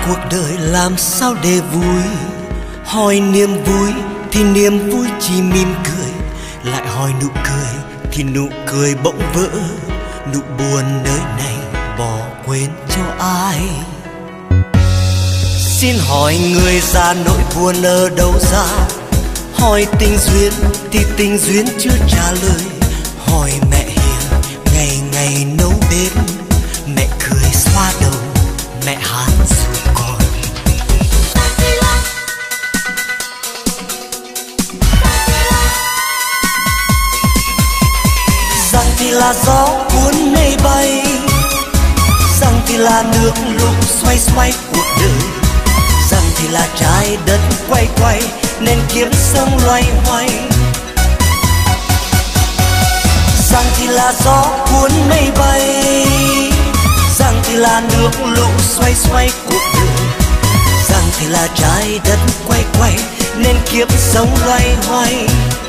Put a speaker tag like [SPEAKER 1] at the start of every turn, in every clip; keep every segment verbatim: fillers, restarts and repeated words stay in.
[SPEAKER 1] cuộc đời làm sao để vui, hỏi niềm vui thì niềm vui chỉ mỉm cười, lại hỏi nụ cười thì nụ cười bỗng vỡ, nụ buồn nơi này bỏ quên cho ai. Xin hỏi người già nỗi buồn ở đâu ra, hỏi tình duyên thì tình duyên chưa trả lời, hỏi mẹ hiền ngày ngày nấu bếp, mẹ cười xoa đầu, mẹ hát ru con. Rằng thì là gió cuốn mây bay, rằng thì là nước lũ xoay xoay cuộc đời, rằng thì là trái đất quay quay nên kiếp sống loay hoay. Rằng thì là gió cuốn mây bay, rằng thì là nước lũ xoay xoay cuộc đời, rằng thì là trái đất quay quay nên kiếp sống loay hoay.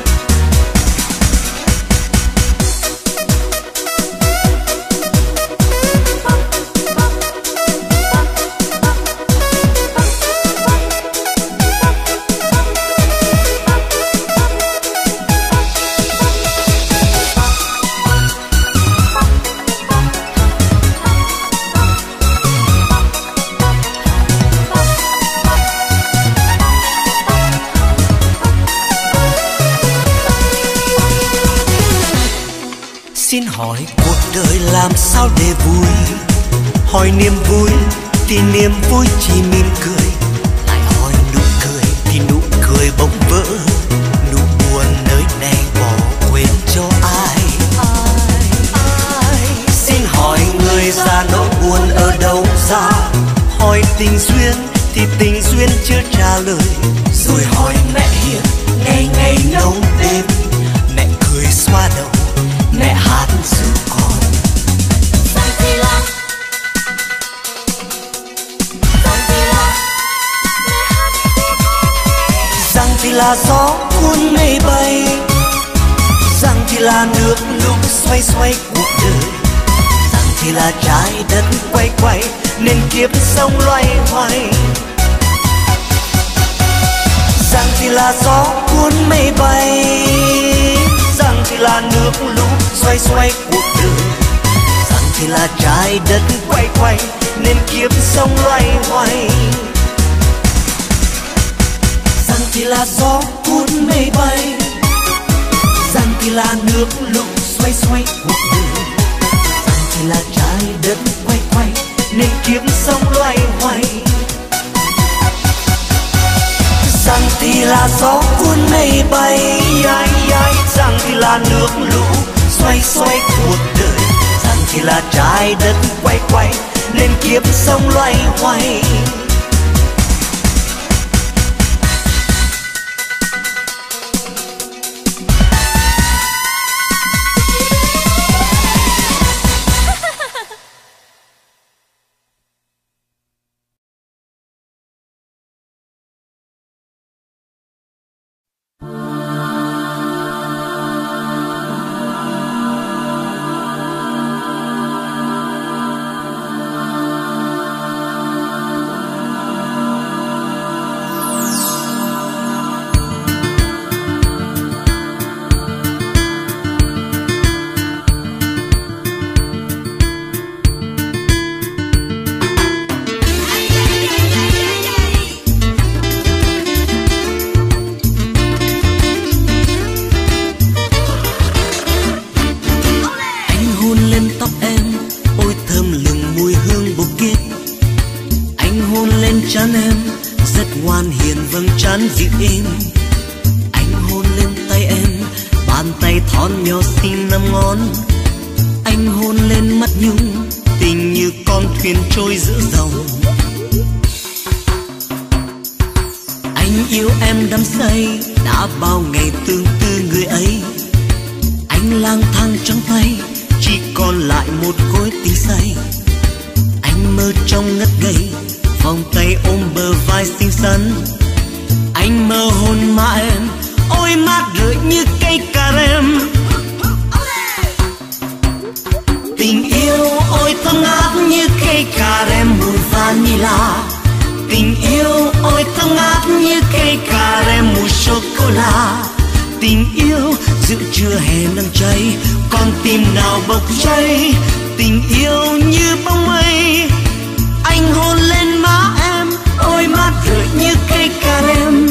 [SPEAKER 1] Xin hỏi cuộc đời làm sao để vui, hỏi niềm vui thì niềm vui chỉ mỉm cười, lại hỏi nụ cười thì nụ cười bỗng vỡ, nụ buồn nơi này bỏ quên cho ai. ai, ai. Xin hỏi người già nỗi buồn ở đâu ra, hỏi tình duyên thì tình duyên chưa trả lời, rồi hỏi mẹ hiền ngày ngày nấu bếp, mẹ cười xoa đầu, mẹ hát ru con. Rằng thì là, rằng thì là, mẹ hát ru con. Rằng thì là gió cuốn mây bay, rằng thì là nước lũ xoay xoay cuộc đời, rằng thì là trái đất quay quay nên kiếp sống loay hoay. Rằng thì là gió cuốn mây bay, rằng thì là nước lũ xoay xoay cuộc đời, rằng thì là trái đất quay quay nên kiếp sống loay hoay. Rằng thì là gió cuốn mây bay, rằng thì là nước lũ xoay xoay cuộc đời, rằng thì là trái đất quay quay nên kiếp sống loay hoay. Rằng thì là gió cuốn mây bay, ai, ai. Rằng thì là nước lũ xoay xoay cuộc đời, rằng thì là trái đất quay quay nên kiếp sống loay hoay. Dịu êm, anh hôn lên tay em, bàn tay thon nhỏ xinh năm ngón. Anh hôn lên mắt nhung, tình như con thuyền trôi giữa dòng. Anh yêu em đắm say, đã bao ngày tương tư người ấy. Anh lang thang trắng tay, chỉ còn lại một khối tình say. Anh mơ trong ngất ngây, vòng tay ôm bờ vai xinh xắn. Anh mơ hôn má em, ôi mát rượi như cây cà rem. Tình yêu ôi thơm ngát như cây cà rem mùi vanilla. cây cà rem mùi sô cô la. Tình yêu giữa trưa hè nắng cháy, con tim nào bốc cháy. Tình yêu như bóng mây, anh hôn lên má em, ôi mát rượi như cây cà rem.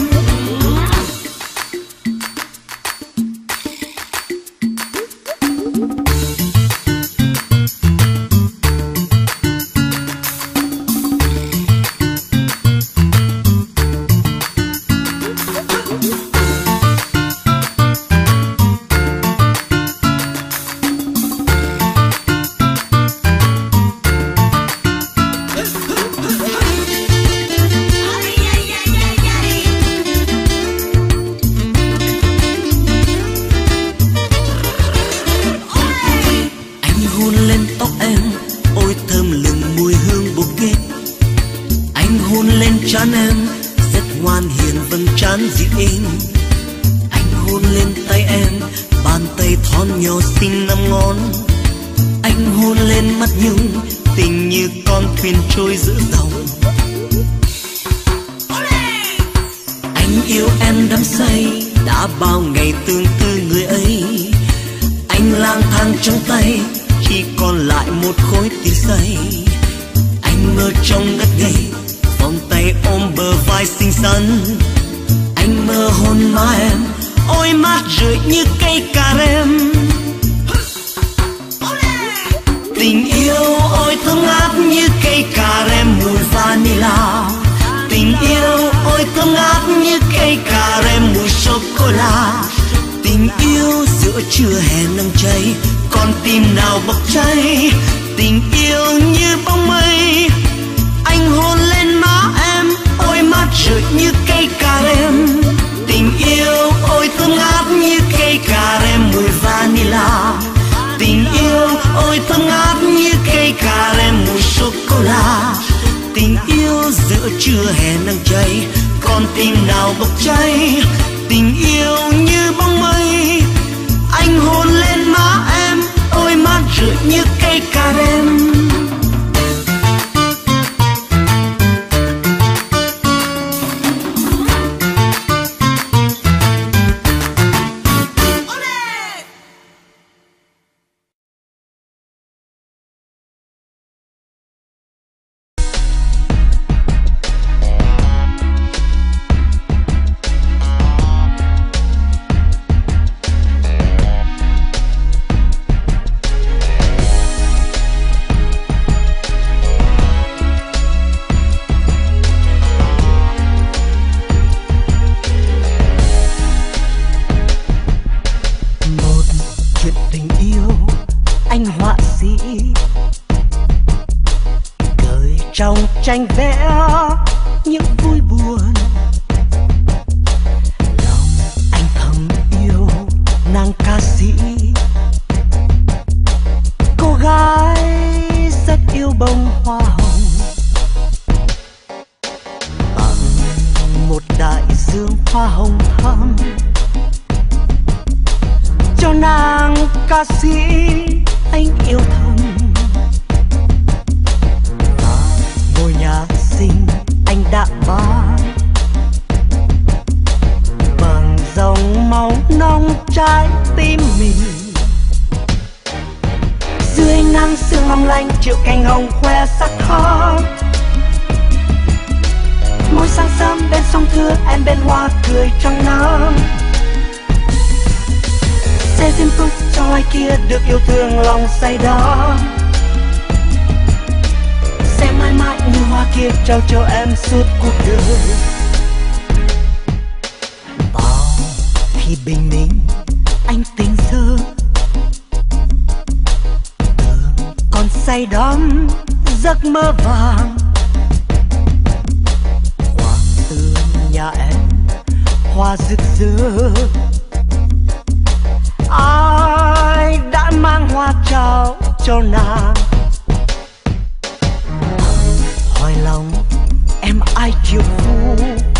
[SPEAKER 2] Tranh vẽ những vui buồn, lòng anh thầm yêu nàng ca sĩ, cô gái rất yêu bông hoa hồng. Bằng một đại dương hoa hồng thắm cho nàng ca sĩ anh yêu thầm. Nhà xinh anh đã bán bằng dòng máu nóng trái tim mình. Dưới nắng sương long lanh triệu cành hồng khoe sắc thắm. Mỗi sáng sớm bên sông Thưa em bên hoa cười trăng nắng. Sẽ diêm túc cho ai kia được yêu thương lòng say đắm. Sẽ mãi mãi như hoa kia trao cho em suốt cuộc đời. Bao khi bình minh anh tỉnh giấc, tưởng còn say đắm giấc mơ vàng. Hoa tươi nhà em hoa rực rỡ, ai đã mang hoa trao cho nàng. Hỏi lòng em ai chịu phu,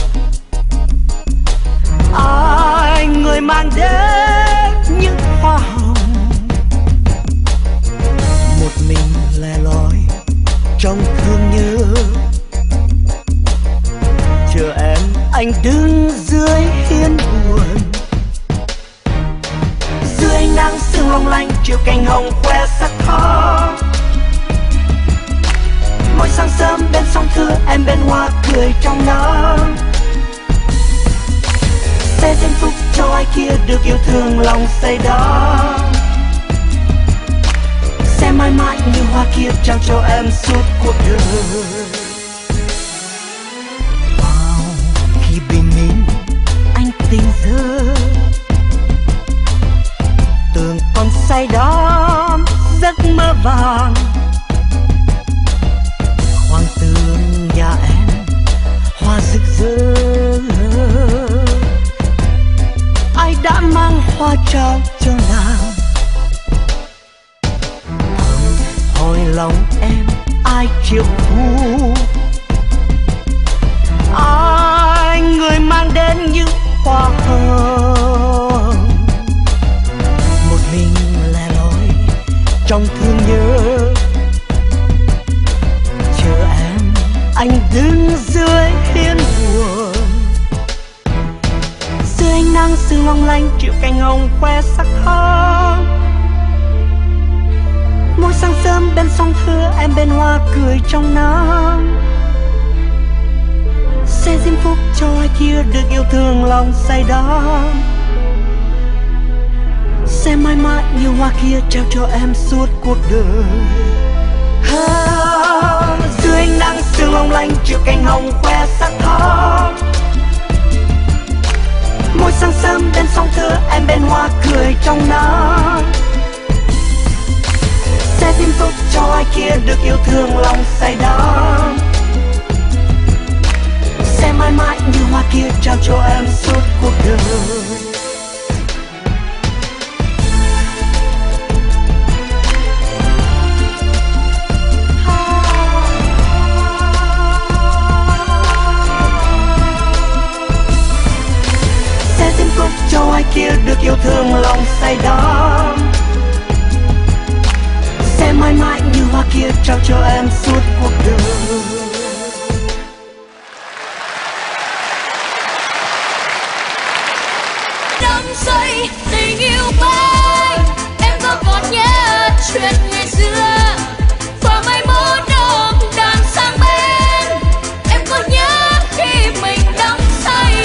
[SPEAKER 2] ai người mang đến những hoa hồng. Một mình lẻ loi trong thương nhớ, chờ em anh đứng
[SPEAKER 1] nắng sương long lanh chiều cành hồng khoe sắc thắm. Mỗi sáng sớm bên sông thưa em bên hoa cười trong nắng. Sẽ diễm phúc cho ai kia được yêu thương lòng say đắm. Sẽ mãi mãi như hoa kia trao cho em suốt cuộc đời. Wow, khi bình minh anh tỉnh giấc, tưởng còn say đắm giấc mơ vàng. Khoang tường nhà em hoa rực rỡ, ai đã mang hoa trao cho nàng. Thầm hỏi lòng em ai chịu thu, ai người mang đến những hoa hồng. Một mình lẻ loi trong thương nhớ, chờ em anh đứng dưới hiên buồn. Dưới ánh nắng sương long lanh triệu cành hồng khoe sắc thắm. Mỗi sáng sớm bên sông thưa em bên hoa cười trong nắng. Sẽ diễm phúc cho ai kia được yêu thương lòng say đắm. Sẽ mãi mãi như hoa kia trao cho em suốt cuộc đời. À, dưới ánh nắng sương long lanh triệu cành hồng khoe sắc thắm. Mỗi sáng sớm bên sông thưa em bên hoa cười trong nắng. Sẽ diễm phúc cho ai kia được yêu thương lòng say đắm. Sẽ mãi mãi như hoa kia trao cho em suốt cuộc đời. Cho ai kia được yêu thương lòng say đắm. Sẽ mãi mãi như hoa kia trao cho em suốt cuộc đời.
[SPEAKER 3] Đắm say tình yêu bay, em có còn nhớ chuyện ngày xưa và mai mơ đông đàn sang bên. Em có nhớ khi mình đắm say.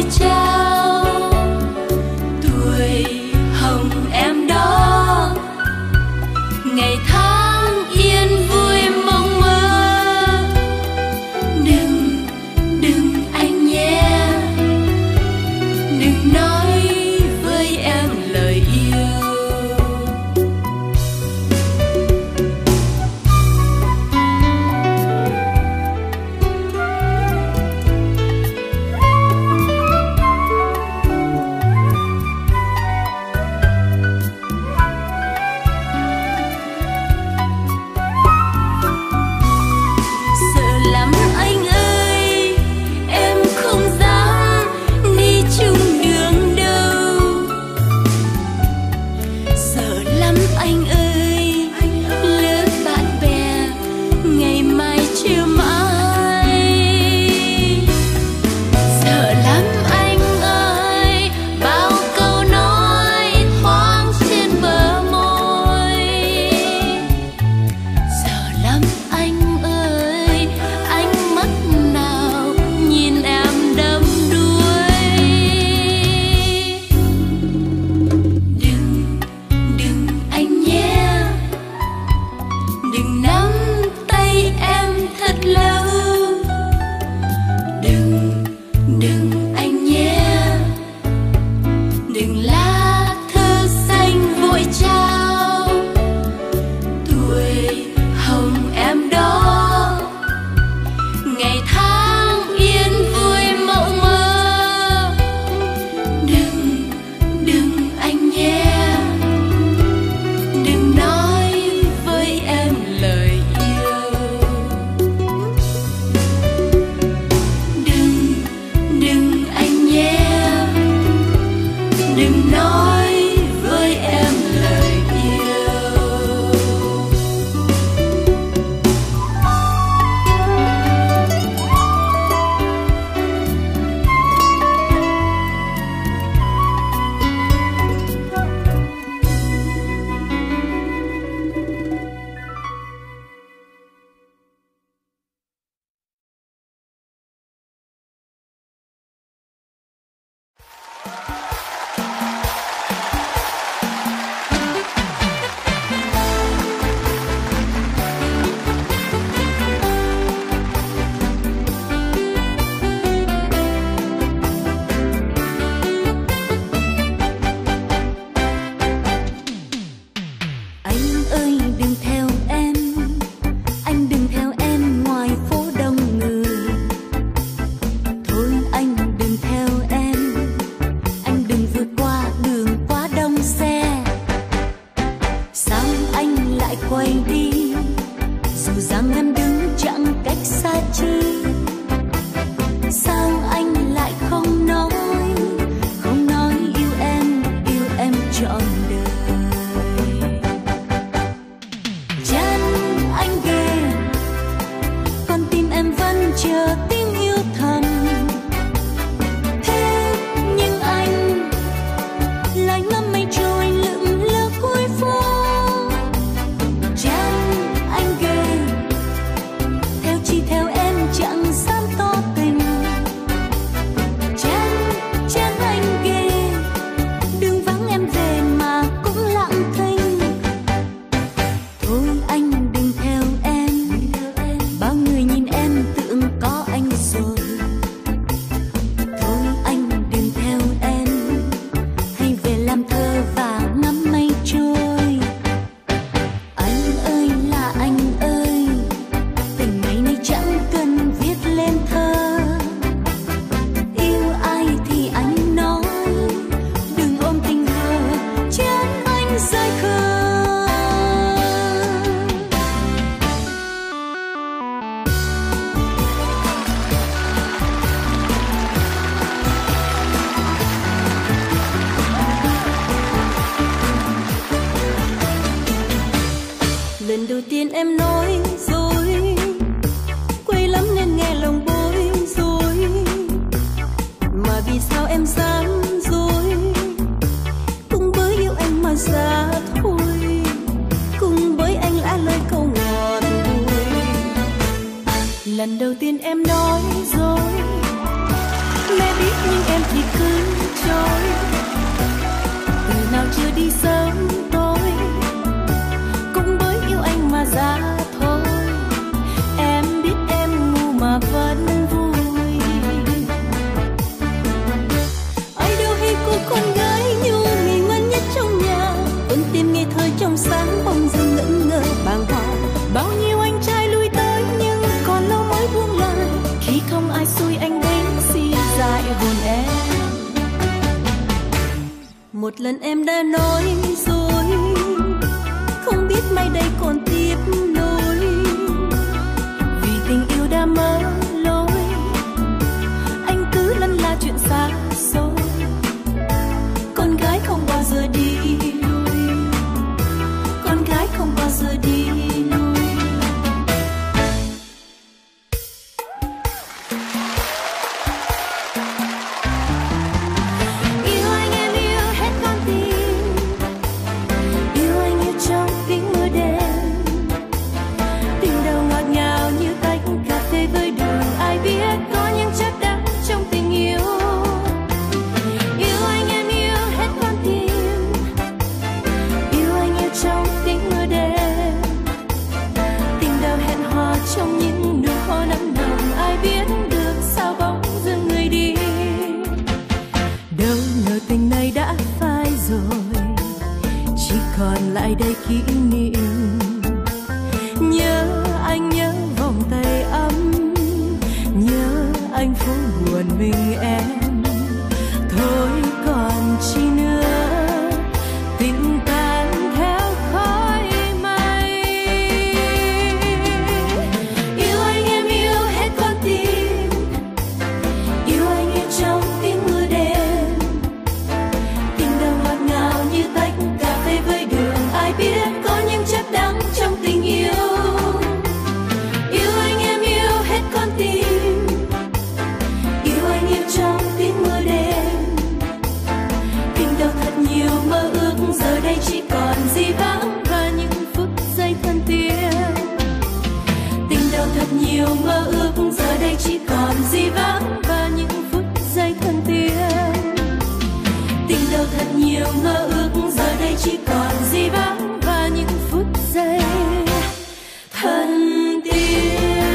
[SPEAKER 3] vui trao. Tuổi hồng em đó, ngày tháng yên vui mộng mơ. Đừng, đừng anh nhé, đừng nói với em lời yêu.
[SPEAKER 4] lần đầu tiên em nói dối, quê lắm nên nghe lòng bối rối. Mà vì sao em dám dối, cũng bởi yêu anh mà ra thôi, cùng với anh lã lời câu ngọt bùi. Lần đầu tiên em nói dối, mẹ biết nhưng em thì hồn em. Một lần em đã nói rồi, không biết mai đây còn tiếp nối, vì tình yêu đã mất lối, anh cứ lân la chuyện xa xôi. Con gái không bao giờ đi lui, con gái không bao giờ đi lui. Còn lại đây kỷ niệm, nhớ anh, nhớ vòng tay ấm, nhớ anh phố buồn mình em. Thôi còn chi nữa, tình tan theo khói mây. Yêu anh em yêu hết con tim, yêu anh yêu trong tiếng mưa đêm. Tình đầu ngọt ngào như tách cà phê với đường, ai biết có những chất đắng trong tình yêu. Yêu anh em yêu hết con tim, yêu anh yêu trong tiếng mưa đêm. Tình đầu thật nhiều mơ ước, giờ đây chỉ còn gì vắng và những phút giây thân thiết. Tình đầu thật nhiều mơ ước, giờ đây chỉ còn gì vắng và những phút giây thân thiết. Tình đầu thật nhiều mơ ước, giờ đây chỉ còn gì vắng và những phút giây thân thiết.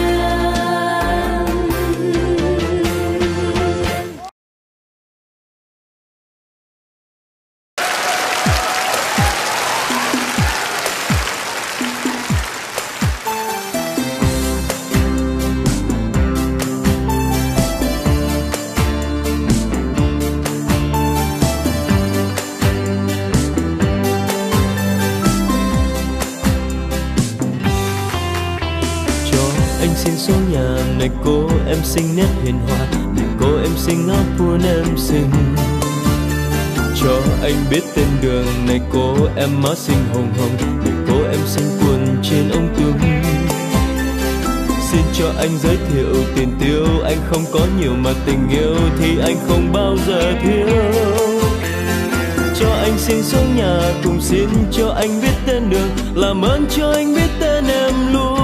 [SPEAKER 5] Xin số nhà này cô em xinh nét hiền hòa, này cô em xinh áo buồn em xinh. Cho anh biết tên đường này cô em má xinh hồng hồng, này cô em xinh quần trên ống tung. Xin cho anh giới thiệu tiền tiêu, anh không có nhiều mà tình yêu thì anh không bao giờ thiếu. Cho anh xin số nhà, cùng xin cho anh biết tên đường, làm ơn cho anh biết tên em luôn.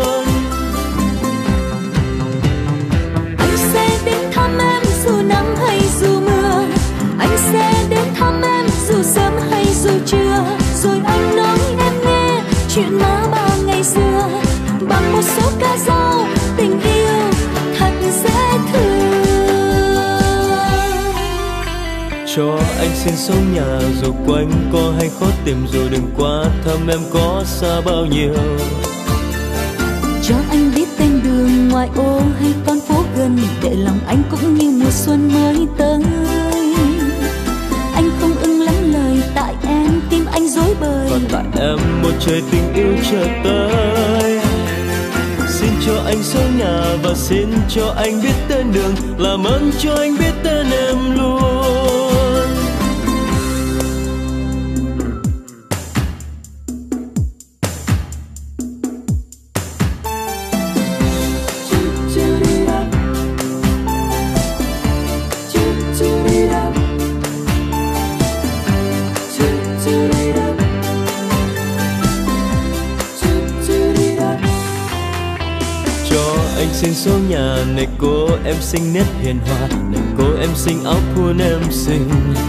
[SPEAKER 4] Dù nắng hay dù mưa, anh sẽ đến thăm em dù sớm hay dù trưa. Rồi anh nói em nghe chuyện má ba ngày xưa, bằng một số ca dao tình yêu thật dễ thương.
[SPEAKER 5] Cho anh xin số nhà, dù quanh co hay khó tìm, dù đừng quá thăm em có xa bao nhiêu.
[SPEAKER 4] Cho anh biết tên đường ngoại ô hay con phố gần, để lòng anh cũng như mùa xuân mới tới. Anh không ưng lắm lời, tại em tim anh rối bời,
[SPEAKER 5] còn tại em một trời tình yêu chờ tới. Xin cho anh số nhà và xin cho anh biết tên đường, làm ơn cho anh biết tên em luôn. Xin số nhà này cô em xinh nét hiền hòa, này cô em xinh áo thun em xinh.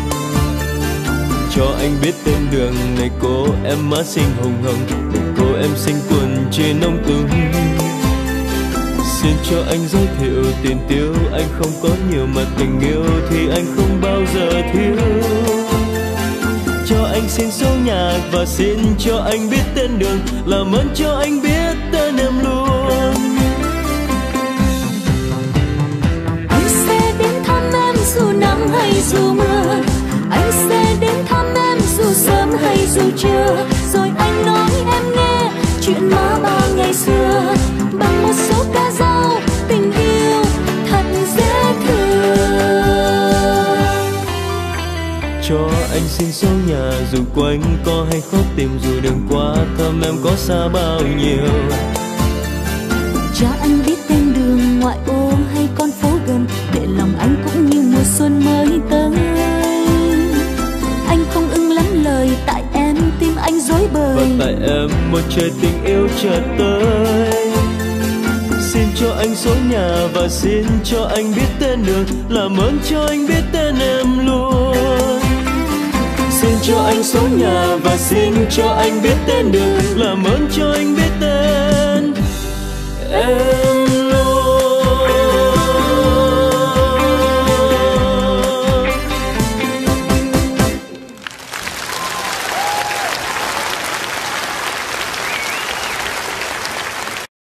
[SPEAKER 5] Cho anh biết tên đường này cô em má xinh hồng hồng, này cô em xinh quần trên ống tung. Xin cho anh giới thiệu tiền tiêu, anh không có nhiều mà tình yêu thì anh không bao giờ thiếu. Cho anh xin số nhà và xin cho anh biết tên đường, làm ơn cho anh biết tên em luôn.
[SPEAKER 4] hay dù mưa, anh sẽ đến thăm em dù sớm hay dù trưa. Rồi anh nói em nghe chuyện má ba ngày xưa bằng một số ca dao tình yêu thật dễ thương.
[SPEAKER 5] Cho anh xin số nhà dù quanh co hay khó tìm, dù đường qua thăm em có xa bao nhiêu.
[SPEAKER 4] Cho anh biết tên đường ngoại ô hay con phố gần, để lòng anh cũng như mùa xuân mới tới. Anh không ưng lắm lời tại em tim anh rối bời,
[SPEAKER 5] và tại em một trời tình yêu chợt tới. Xin cho anh số nhà và xin cho anh biết tên đường, làm ơn cho anh biết tên em luôn. Xin cho anh số nhà và xin cho anh biết tên đường, làm ơn cho anh biết tên em